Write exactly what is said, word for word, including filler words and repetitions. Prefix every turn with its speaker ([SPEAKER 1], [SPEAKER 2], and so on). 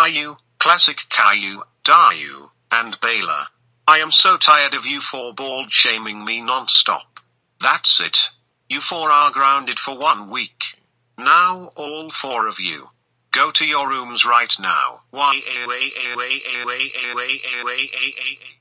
[SPEAKER 1] Caillou, classic Caillou, Daillou, and Baillou. I am so tired of you four bald shaming me non-stop. That's it. You four are grounded for one week. Now all four of you. Go to your rooms right now. Why?